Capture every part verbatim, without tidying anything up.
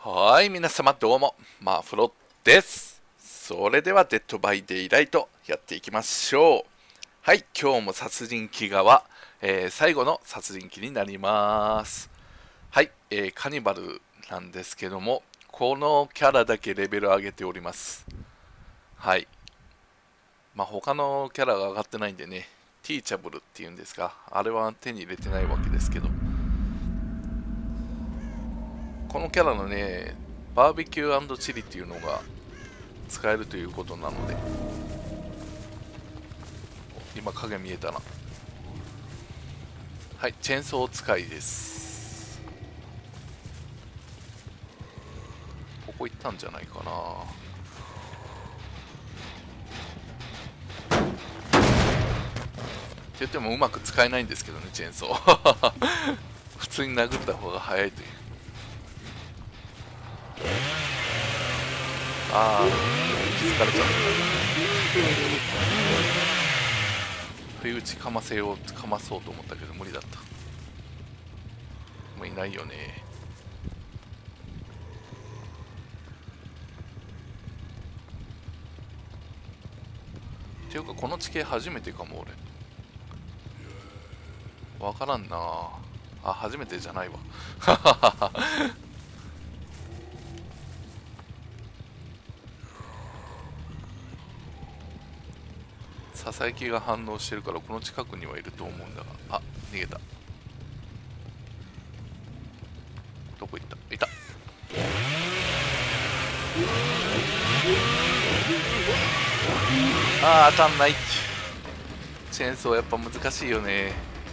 はい、皆様どうも、マフロです。それでは、デッドバイデイライトやっていきましょう。はい、今日も殺人鬼側、えー、最後の殺人鬼になります。はい、えー、カニバルなんですけども、このキャラだけレベル上げております。はい。まあ、他のキャラが上がってないんでね、ティーチャブルっていうんですか、あれは手に入れてないわけですけど、このキャラのね、バーベキュー&チリっていうのが使えるということなので、今影見えたな。はい、チェーンソー使いです。ここ行ったんじゃないかな。って言ってもうまく使えないんですけどね、チェーンソー普通に殴った方が早いという。ああ、気づかれちゃった。不意打ちかませようかまそうと思ったけど無理だった。もういないよね。っていうかこの地形初めてかも俺。わからんなあ。初めてじゃないわささやきが反応してるからこの近くにはいると思うんだが、あ、逃げた。どこ行った？いた。あー、当たんない。チェーンソーやっぱ難しいよね。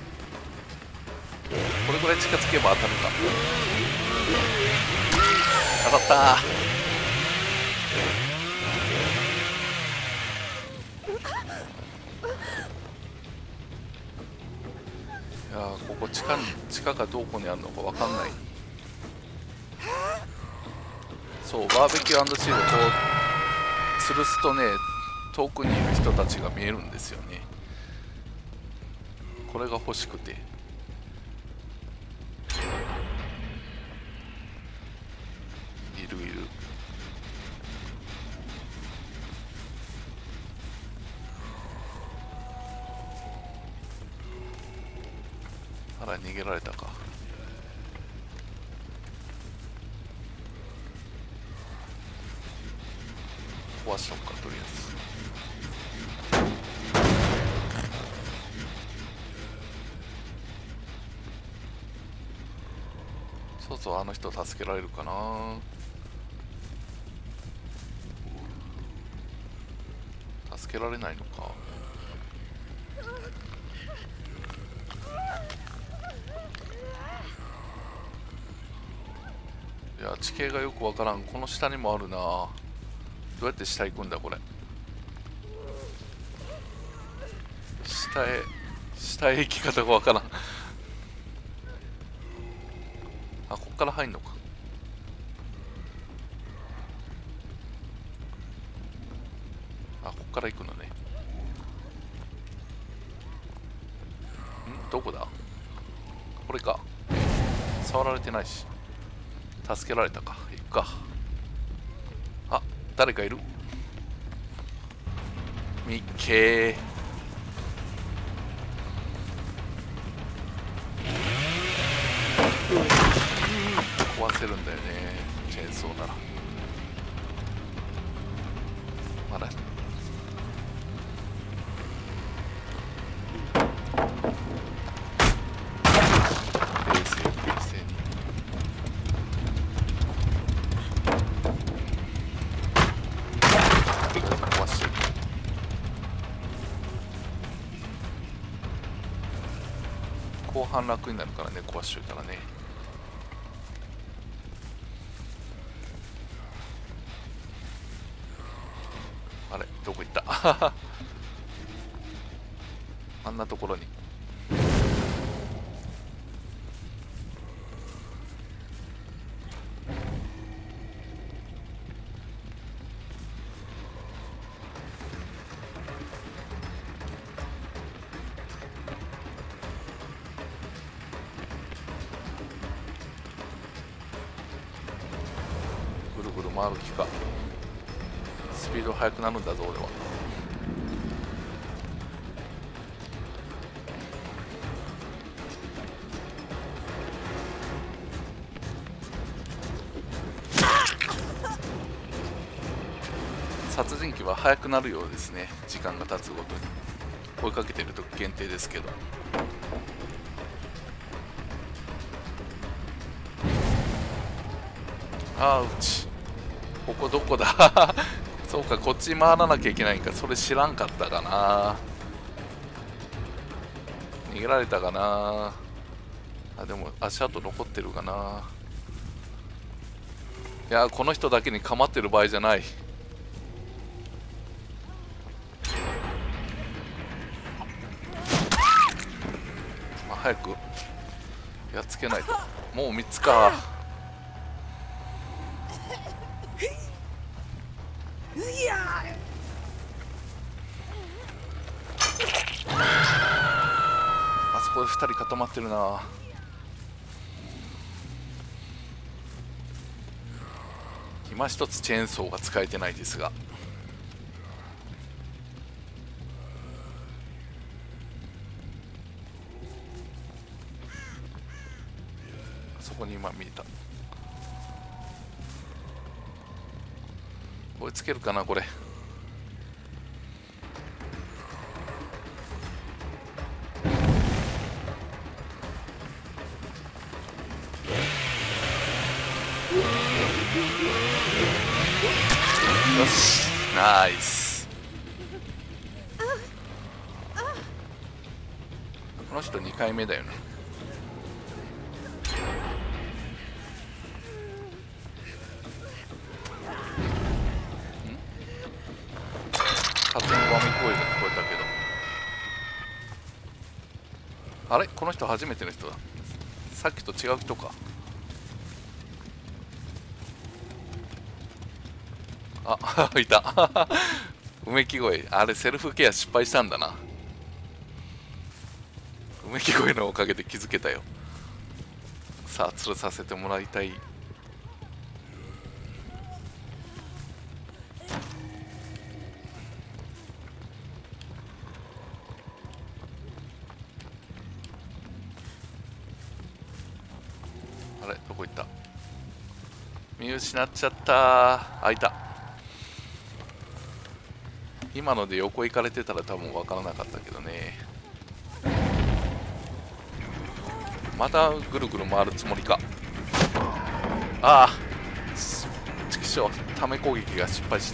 これぐらい近づけば当たるか。当たったー。いやー、ここ地下に地下がどこにあるのか分かんない。そう、バーベキュー&チーズこう吊るすとね、遠くにいる人たちが見えるんですよね。これが欲しくて。いるいる。あら、逃げられたか。壊しとくか、とりあえず。そうそう、あの人助けられるかな。助けられないのか。いや、地形がよくわからん。この下にもあるな。どうやって下行くんだこれ。下へ下へ行き方がわからんあ、こっから入んのか。あ、こっから行くのね。ん、どこだこれか。触られてないし。助けられたか。行くか。あ、誰かいる。みっけー。壊せるんだよね、チェーンソーなら。まだ冷静に冷静に壊してる。後半楽になるからね、壊しといたらね。あれ、どこ行ったあんなところに。 回る気か。スピード速くなるんだぞ俺は。殺人鬼は速くなるようですね、時間が経つごとに。追いかけてると限定ですけど。ああ、うちここどこだそうか、こっち回らなきゃいけないんか。それ知らんかったかな。逃げられたかな。あ、でも足跡残ってるかな。いや、この人だけに構ってる場合じゃない。まあ、早くやっつけないと。もうみっつか。あそこでふたり固まってるな。今一つチェーンソーが使えてないですが、そこに今見えた。追いつけるかなこれ。よし、ナイス。この人にかいめだよね。勝手にわめき声が聞こえたけど、あれ、この人初めての人だ。さっきと違う人か。あいたうめき声。あれセルフケア失敗したんだな。うめき声のおかげで気づけたよ。さあ、吊るさせてもらいたい。あれ、どこ行った。見失っちゃった。あ、いた。今ので横行かれてたら多分分からなかったけどね。またぐるぐる回るつもりか。ああ、ちくしょう、ため攻撃が失敗した。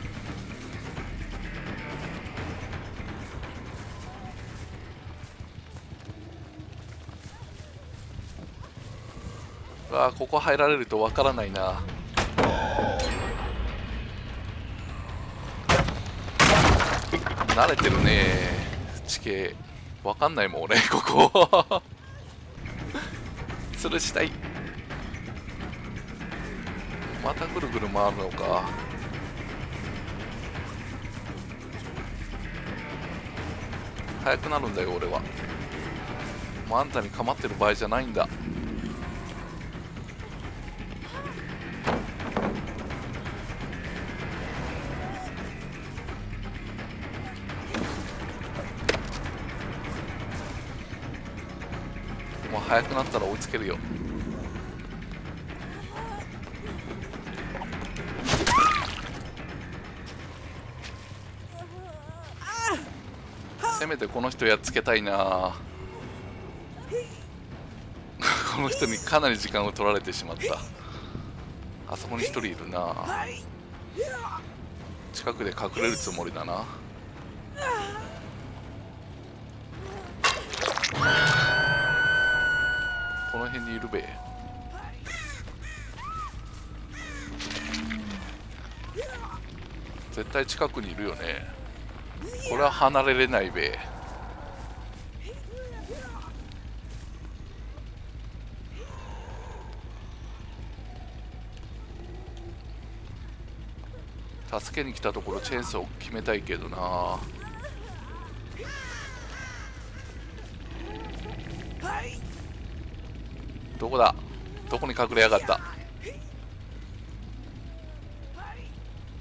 ああ、ここ入られると分からないな。慣れてるね、地形。分かんないもん俺ここ吊るしたい。またぐるぐる回るのか。速くなるんだよ俺は。もうあんたに構ってる場合じゃないんだ。もう速くなったら追いつけるよ。せめてこの人やっつけたいなこの人にかなり時間を取られてしまった。あそこに一人いるな。近くで隠れるつもりだな。この辺にいるべ。絶対近くにいるよね。これは離れれないべ。助けに来たところチェーンソー決めたいけどな。どこだ。どこに隠れやがった。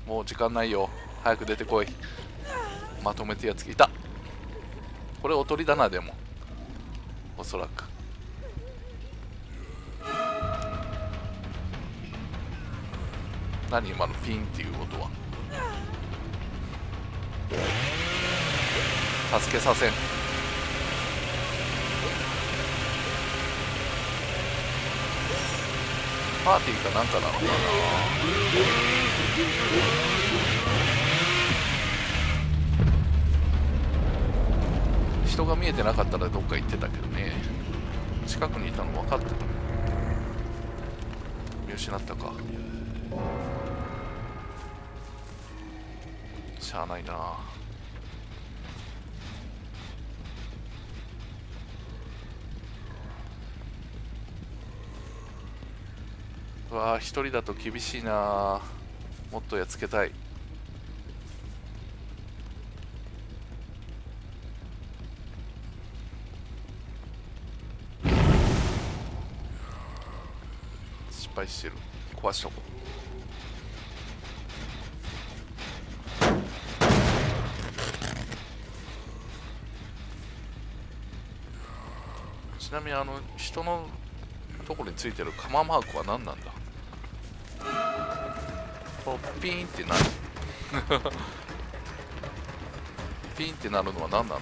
もう時間ないよ。早く出てこい。まとめてやつがいた。これおとりだな。でもおそらく何今のピンっていう音は。助けさせん。パーティーかなんかなのかな。人が見えてなかったらどっか行ってたけどね。近くにいたの分かってた。見失ったか。しゃあないな。うわー、一人だと厳しいな。もっとやっつけたい。失敗してる。壊しとこう。ちなみにあの人のところについてる釜マークは何なんだ。このピーンってなるピーンってなるのは何なんだろう。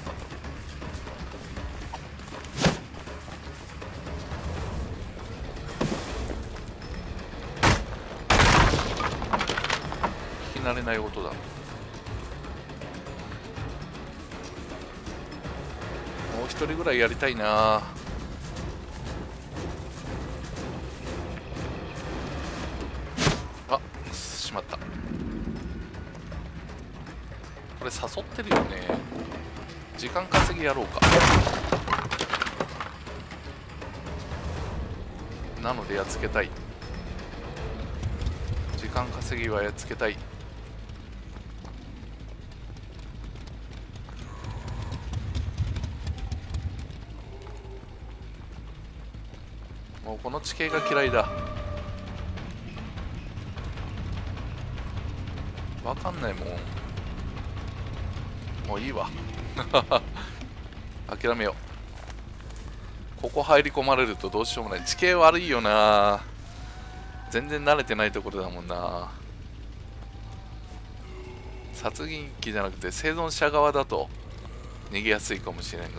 聞き慣れない音だ。もう一人ぐらいやりたいな。あ、しまった。これ誘ってるよね。時間稼ぎやろうか。なのでやっつけたい。時間稼ぎはやっつけたい。もうこの地形が嫌いだ。わかんないもん。もういいわ諦めよう。ここ入り込まれるとどうしようもない。地形悪いよな。全然慣れてないところだもんな。殺人鬼じゃなくて生存者側だと逃げやすいかもしれんが。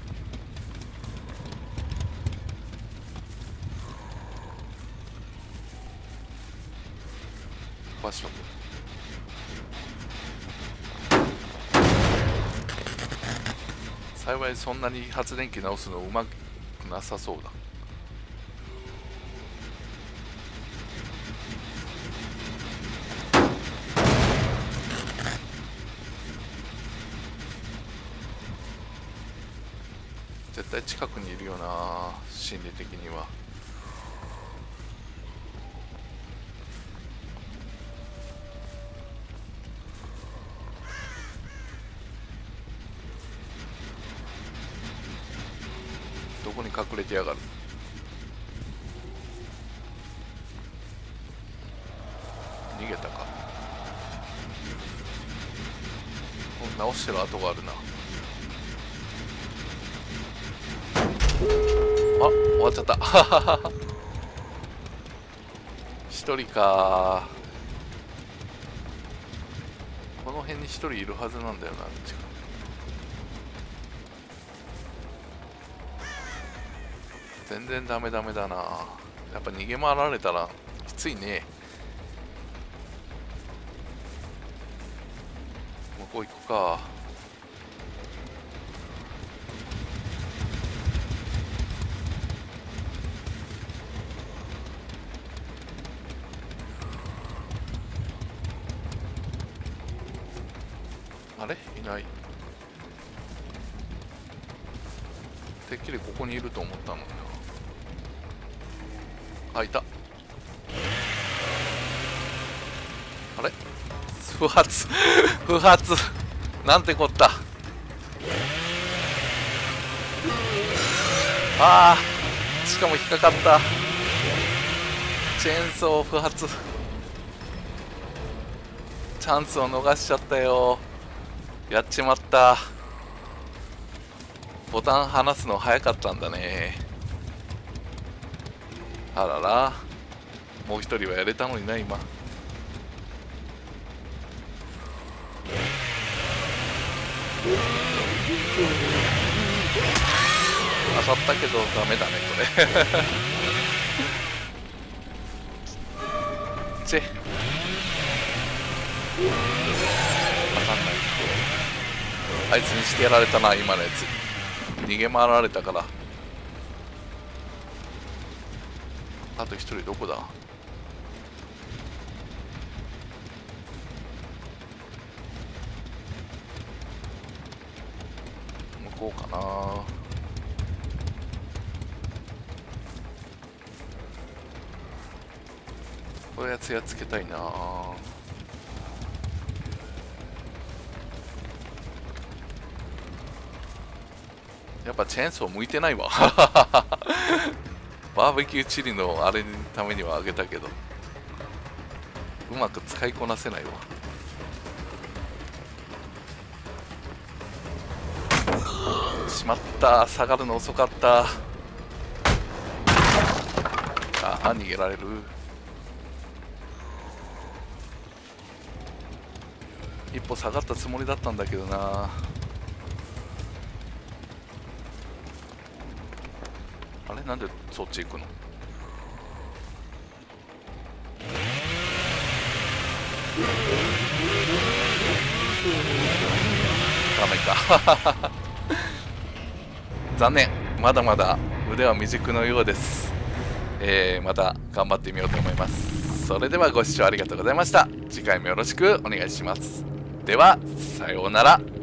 ファッション幸いそんなに発電機直すのうまくなさそうだ。絶対近くにいるよな、心理的には。どこに隠れてやがる。逃げたか。直してる跡があるな。あ、終わっちゃった一人か。この辺に一人いるはずなんだよな。近く全然ダメダメだな。やっぱ逃げ回られたらきついね。向こう行くか。あれいない。てっきりここにいると思ったのにな。あ、いた。あれ不発不発なんてこった。あー、しかも引っかかった。チェーンソー不発。 チャンスを逃しちゃったよ。やっちまった。ボタン離すの早かったんだね。あらら、もう一人はやれたのにな今。当たったけどダメだねこれチェ当たんない。あいつにしてやられたな今のやつ。逃げ回られたから。あと一人どこだ。向こうかな。こういうやつやっつけたいな。やっぱチェーンソー向いてないわバーベキューチリのあれのためにはあげたけどうまく使いこなせないわ。しまった、下がるの遅かった。ああ逃げられる。一歩下がったつもりだったんだけどな。あれなんでそっち行くの。ダメか残念。まだまだ腕は未熟のようです。えー、また頑張ってみようと思います。それではご視聴ありがとうございました。次回もよろしくお願いします。ではさようなら。